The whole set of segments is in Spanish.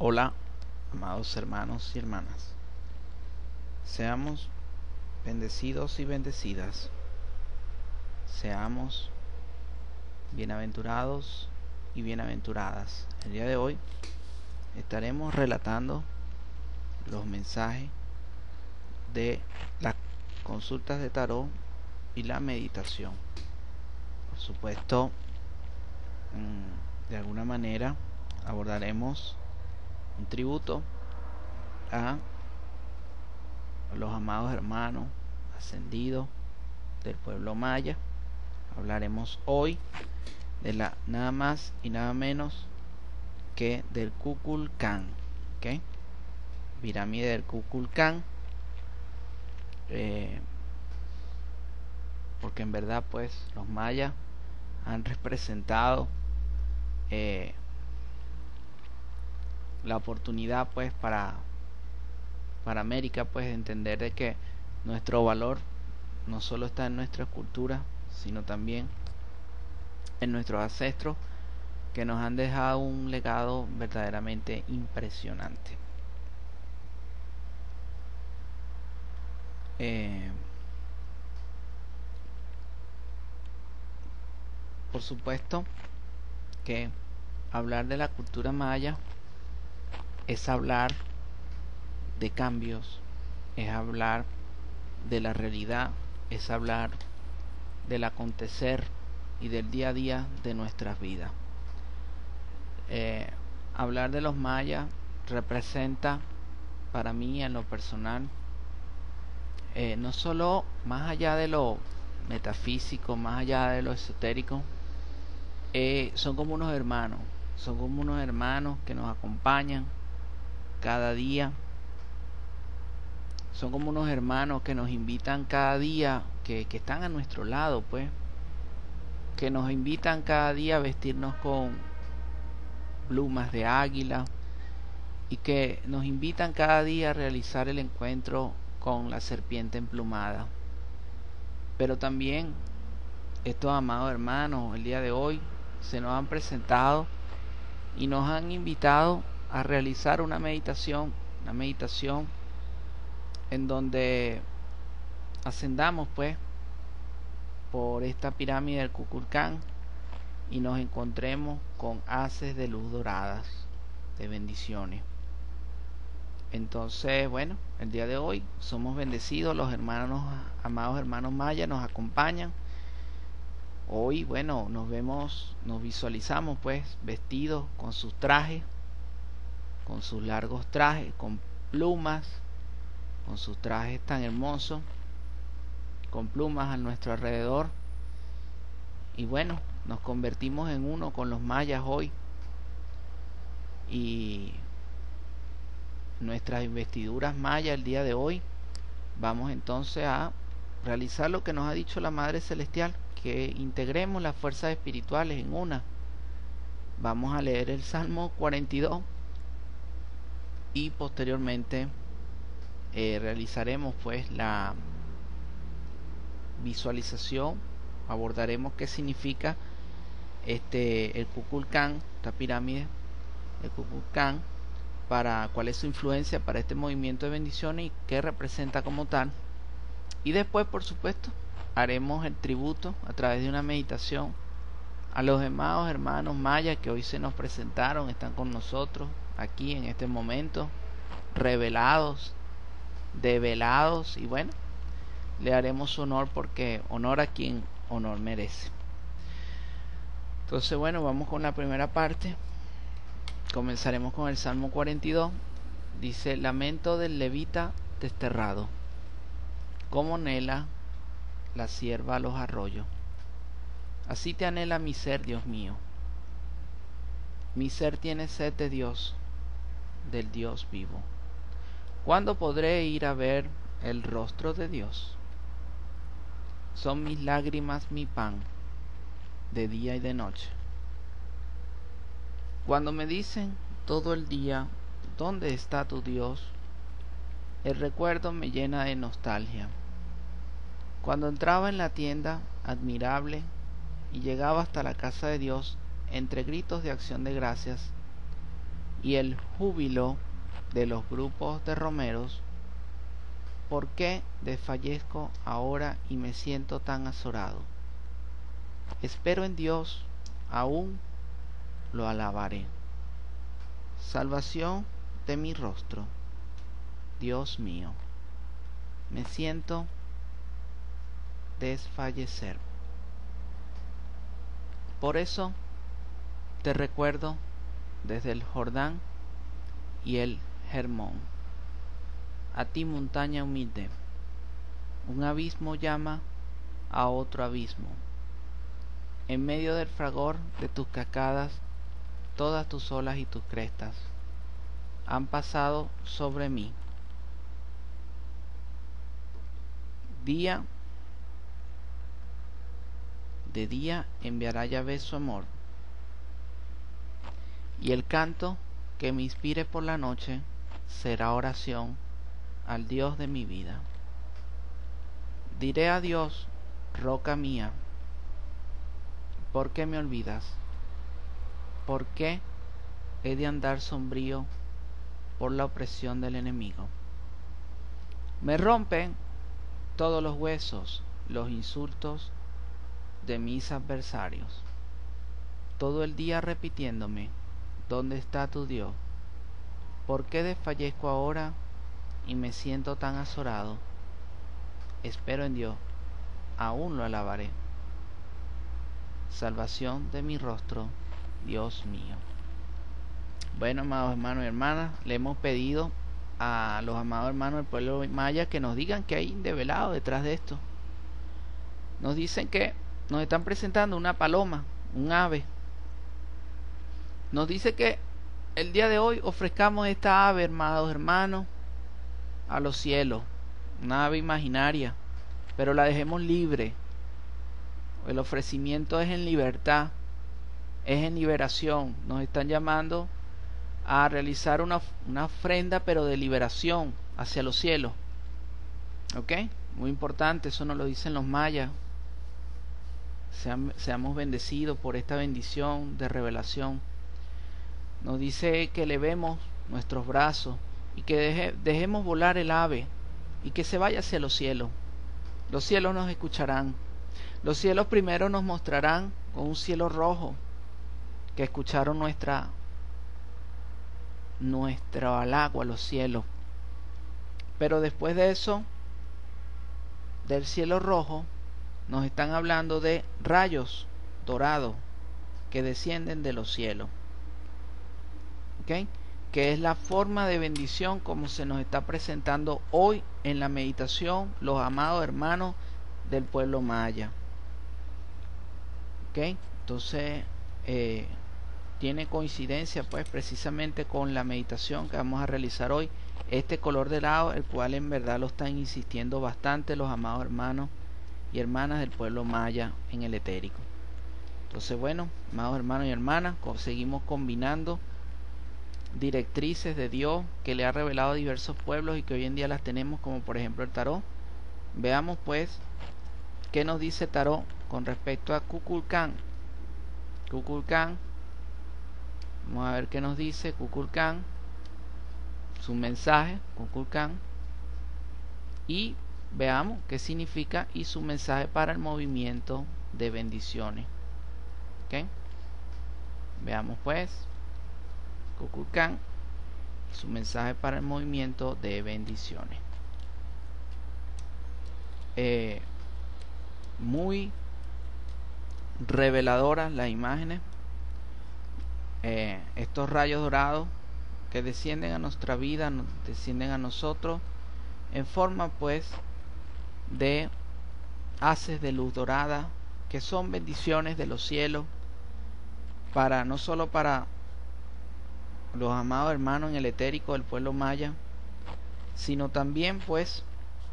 Hola, amados hermanos y hermanas. Seamos bendecidos y bendecidas. Seamos bienaventurados y bienaventuradas. El día de hoy estaremos relatando los mensajes de las consultas de tarot y la meditación. Por supuesto, de alguna manera abordaremos un tributo a los amados hermanos ascendidos del pueblo maya. Hablaremos hoy de la nada más y nada menos que del Kukulcán, ¿okay? Pirámide del Kukulcán, porque en verdad pues los mayas han representado la oportunidad pues para América pues de entender de que nuestro valor no solo está en nuestra cultura, sino también en nuestros ancestros, que nos han dejado un legado verdaderamente impresionante. Por supuesto que hablar de la cultura maya es hablar de cambios, es hablar de la realidad, es hablar del acontecer y del día a día de nuestras vidas. Hablar de los mayas representa para mí en lo personal no solo más allá de lo metafísico, más allá de lo esotérico, son como unos hermanos, que nos acompañan cada día. Son como unos hermanos que nos invitan cada día, que están a nuestro lado, pues, que nos invitan cada día a vestirnos con plumas de águila y que nos invitan cada día a realizar el encuentro con la serpiente emplumada. Pero también estos amados hermanos el día de hoy se nos han presentado y nos han invitado a realizar una meditación en donde ascendamos pues por esta pirámide del Kukulcán y nos encontremos con haces de luz doradas, de bendiciones. Entonces, bueno, el día de hoy somos bendecidos, los hermanos, amados hermanos mayas nos acompañan. Hoy, bueno, nos visualizamos pues vestidos con sus trajes, con sus largos trajes, con plumas, con sus trajes tan hermosos, con plumas a nuestro alrededor. Y bueno, nos convertimos en uno con los mayas hoy. Y nuestras investiduras mayas el día de hoy, vamos entonces a realizar lo que nos ha dicho la Madre Celestial, que integremos las fuerzas espirituales en una. Vamos a leer el Salmo 42 y posteriormente realizaremos pues la visualización, abordaremos qué significa el Kukulcán, esta pirámide, el Kukulcán, cuál es su influencia para este movimiento de bendiciones y qué representa como tal. Y después, por supuesto, haremos el tributo a través de una meditación a los amados hermanos mayas que hoy se nos presentaron, están con nosotros aquí en este momento, revelados, develados, y bueno, le haremos honor, porque honor a quien honor merece. Entonces, bueno, vamos con la primera parte. Comenzaremos con el Salmo 42. Dice: lamento del levita desterrado, como anhela la sierva los arroyos. Así te anhela mi ser, Dios mío. Mi ser tiene sed de Dios, del Dios vivo. ¿Cuándo podré ir a ver el rostro de Dios? Son mis lágrimas mi pan, de día y de noche. Cuando me dicen todo el día, ¿dónde está tu Dios?, el recuerdo me llena de nostalgia. Cuando entraba en la tienda admirable y llegaba hasta la casa de Dios, entre gritos de acción de gracias, y el júbilo de los grupos de romeros, ¿por qué desfallezco ahora y me siento tan azorado? Espero en Dios, aún lo alabaré. Salvación de mi rostro, Dios mío. Me siento desfallecer. Por eso te recuerdo desde el Jordán y el Hermón. A ti, montaña humilde, un abismo llama a otro abismo. En medio del fragor de tus cascadas, todas tus olas y tus crestas han pasado sobre mí. Día de día enviará Yahvé su amor, y el canto que me inspire por la noche será oración al Dios de mi vida. Diré a Dios, roca mía, ¿por qué me olvidas? ¿Por qué he de andar sombrío por la opresión del enemigo? Me rompen todos los huesos los insultos de mis adversarios, todo el día repitiéndome, ¿dónde está tu Dios? ¿Por qué desfallezco ahora y me siento tan azorado? Espero en Dios, aún lo alabaré. Salvación de mi rostro, Dios mío. Bueno, amados hermanos y hermanas, le hemos pedido a los amados hermanos del pueblo maya que nos digan qué hay de velado detrás de esto. Nos dicen que nos están presentando una paloma, un ave. Nos dice que el día de hoy ofrezcamos esta ave, amados hermanos, a los cielos, una ave imaginaria, pero la dejemos libre. El ofrecimiento es en libertad, es en liberación. Nos están llamando a realizar una ofrenda, pero de liberación hacia los cielos. ¿Ok? Muy importante, eso nos lo dicen los mayas. Seamos bendecidos por esta bendición de revelación. Nos dice que elevemos nuestros brazos y que dejemos volar el ave y que se vaya hacia los cielos. Los cielos nos escucharán. Los cielos primero nos mostrarán con un cielo rojo que escucharon nuestro halago a los cielos. Pero después de eso, del cielo rojo, nos están hablando de rayos dorados que descienden de los cielos. ¿Ok? Que es la forma de bendición como se nos está presentando hoy en la meditación los amados hermanos del pueblo maya. ¿Ok? Entonces tiene coincidencia pues precisamente con la meditación que vamos a realizar hoy, este color de lado, el cual en verdad lo están insistiendo bastante los amados hermanos y hermanas del pueblo maya en el etérico. Entonces bueno, amados hermanos y hermanas, seguimos combinando directrices de Dios que le ha revelado a diversos pueblos y que hoy en día las tenemos, como por ejemplo el tarot. Veamos pues qué nos dice tarot con respecto a Kukulcán. Kukulcán, vamos a ver qué nos dice Kukulcán, su mensaje Kukulcán, y veamos qué significa y su mensaje para el movimiento de bendiciones. ¿Ok? Veamos pues Kukulcán, su mensaje para el movimiento de bendiciones. Muy reveladoras las imágenes, estos rayos dorados que descienden a nuestra vida, descienden a nosotros en forma pues de haces de luz dorada, que son bendiciones de los cielos, para no solo para los amados hermanos en el etérico del pueblo maya, sino también pues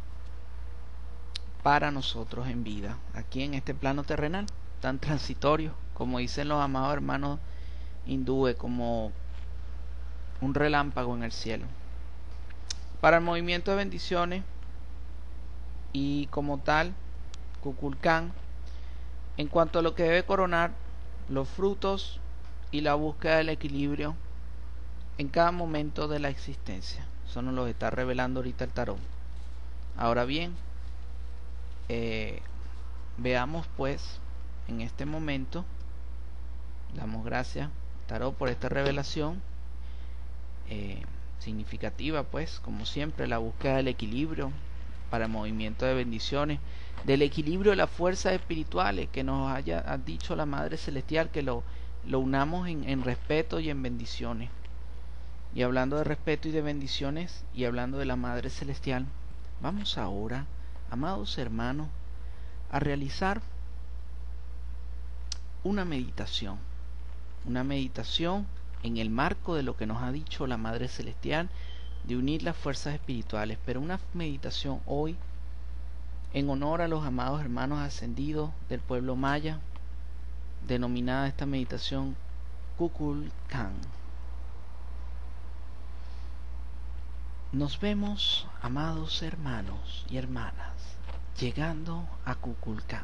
para nosotros en vida, aquí en este plano terrenal tan transitorio, como dicen los amados hermanos hindúes, como un relámpago en el cielo, para el movimiento de bendiciones. Y como tal, Kukulcán, en cuanto a lo que debe coronar los frutos y la búsqueda del equilibrio en cada momento de la existencia. Eso nos lo está revelando ahorita el tarot. Ahora bien, veamos pues en este momento, damos gracias tarot por esta revelación significativa, pues como siempre la búsqueda del equilibrio para el movimiento de bendiciones, del equilibrio de las fuerzas espirituales que nos ha dicho la Madre Celestial, que lo unamos en respeto y en bendiciones. Y hablando de respeto y de bendiciones y hablando de la Madre Celestial, vamos ahora, amados hermanos, a realizar una meditación en el marco de lo que nos ha dicho la Madre Celestial, de unir las fuerzas espirituales, pero una meditación hoy en honor a los amados hermanos ascendidos del pueblo maya, denominada esta meditación Kukulcán. Nos vemos, amados hermanos y hermanas, llegando a Kukulcán.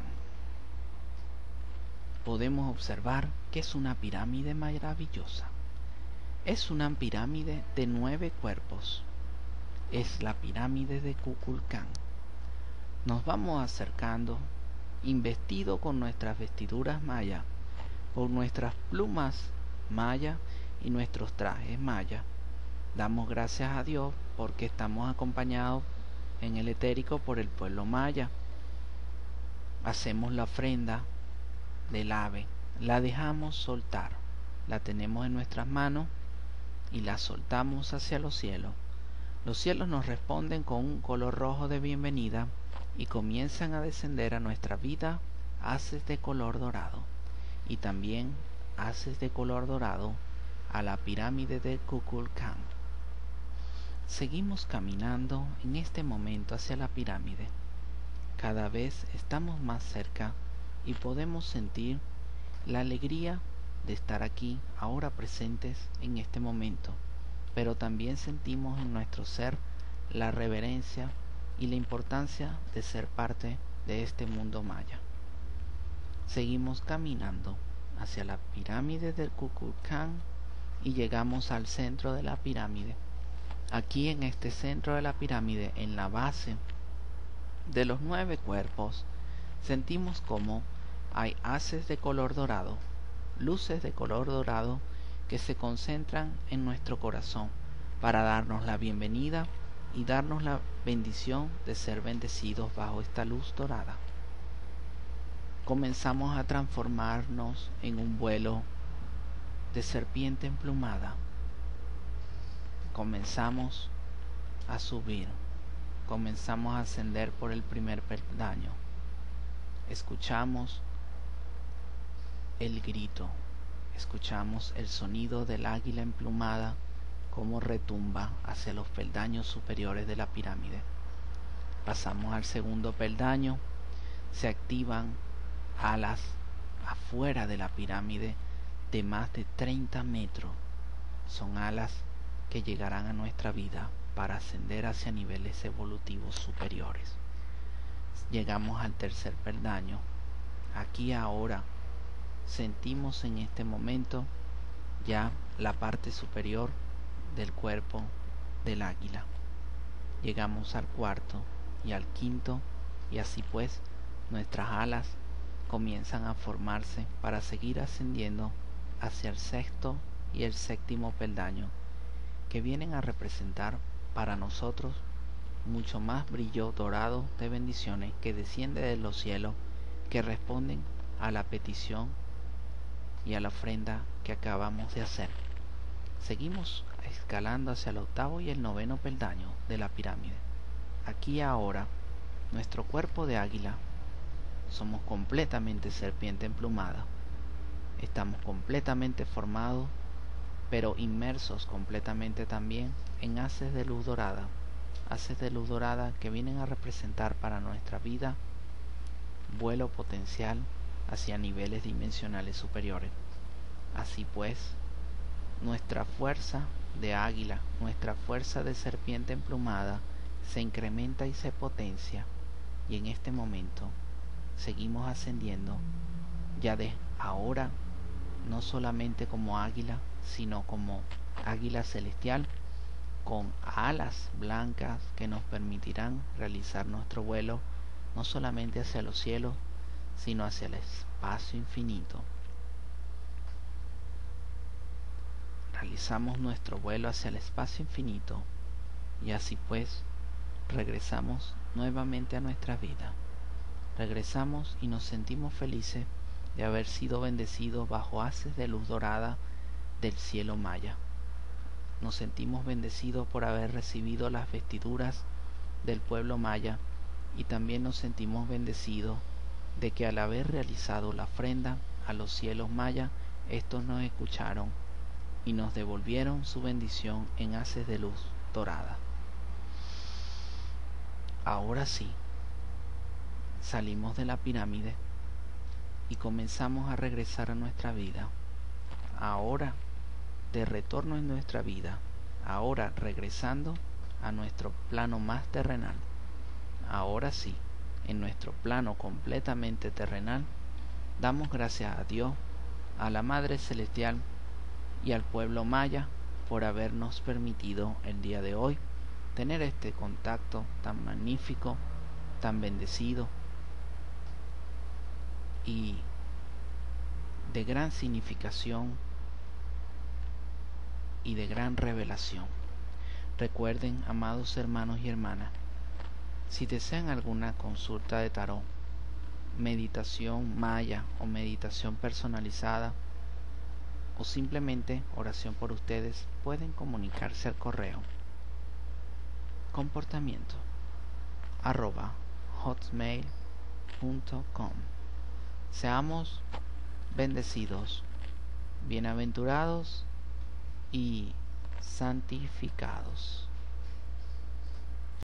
Podemos observar que es una pirámide maravillosa. Es una pirámide de 9 cuerpos. Es la pirámide de Kukulcán. Nos vamos acercando, investido con nuestras vestiduras mayas, con nuestras plumas mayas y nuestros trajes mayas. Damos gracias a Dios porque estamos acompañados en el etérico por el pueblo maya. Hacemos la ofrenda del ave, la dejamos soltar, la tenemos en nuestras manos y la soltamos hacia los cielos. Los cielos nos responden con un color rojo de bienvenida y comienzan a descender a nuestra vida haces de color dorado, y también haces de color dorado a la pirámide de Kukulcán. Seguimos caminando en este momento hacia la pirámide. Cada vez estamos más cerca y podemos sentir la alegría de estar aquí, ahora presentes en este momento, pero también sentimos en nuestro ser la reverencia y la importancia de ser parte de este mundo maya. Seguimos caminando hacia la pirámide del Kukulcán y llegamos al centro de la pirámide. Aquí en este centro de la pirámide, en la base de los 9 cuerpos, sentimos como hay haces de color dorado, luces de color dorado que se concentran en nuestro corazón para darnos la bienvenida y darnos la bendición de ser bendecidos bajo esta luz dorada. Comenzamos a transformarnos en un vuelo de serpiente emplumada. Comenzamos a subir, comenzamos a ascender por el primer peldaño. Escuchamos el grito, escuchamos el sonido del águila emplumada como retumba hacia los peldaños superiores de la pirámide. Pasamos al segundo peldaño, se activan alas afuera de la pirámide de más de 30 metros. Son alas que llegarán a nuestra vida para ascender hacia niveles evolutivos superiores. Llegamos al tercer peldaño. Aquí ahora sentimos en este momento ya la parte superior del cuerpo del águila. Llegamos al cuarto y al quinto, y así pues nuestras alas comienzan a formarse para seguir ascendiendo hacia el sexto y el séptimo peldaño, que vienen a representar para nosotros mucho más brillo dorado de bendiciones que desciende de los cielos, que responden a la petición y a la ofrenda que acabamos de hacer. Seguimos escalando hacia el octavo y el noveno peldaño de la pirámide. Aquí ahora, nuestro cuerpo de águila, somos completamente serpiente emplumada. Estamos completamente formados, pero inmersos completamente también en haces de luz dorada que vienen a representar para nuestra vida vuelo potencial hacia niveles dimensionales superiores. Así pues, nuestra fuerza de águila, nuestra fuerza de serpiente emplumada se incrementa y se potencia, y en este momento seguimos ascendiendo ya de ahora, no solamente como águila, sino como águila celestial con alas blancas que nos permitirán realizar nuestro vuelo no solamente hacia los cielos, sino hacia el espacio infinito. Realizamos nuestro vuelo hacia el espacio infinito y así pues regresamos nuevamente a nuestra vida. Regresamos y nos sentimos felices de haber sido bendecidos bajo haces de luz dorada del cielo maya. Nos sentimos bendecidos por haber recibido las vestiduras del pueblo maya y también nos sentimos bendecidos de que al haber realizado la ofrenda a los cielos mayas, estos nos escucharon y nos devolvieron su bendición en haces de luz dorada. Ahora sí, salimos de la pirámide y comenzamos a regresar a nuestra vida. Ahora, de retorno en nuestra vida, ahora regresando a nuestro plano más terrenal. Ahora sí, en nuestro plano completamente terrenal, damos gracias a Dios, a la Madre Celestial y al pueblo maya por habernos permitido el día de hoy tener este contacto tan magnífico, tan bendecido y de gran significación y de gran revelación. Recuerden, amados hermanos y hermanas, si desean alguna consulta de tarot, meditación maya o meditación personalizada o simplemente oración por ustedes, pueden comunicarse al correo comportamiento@hotmail.com. Seamos bendecidos, bienaventurados y santificados.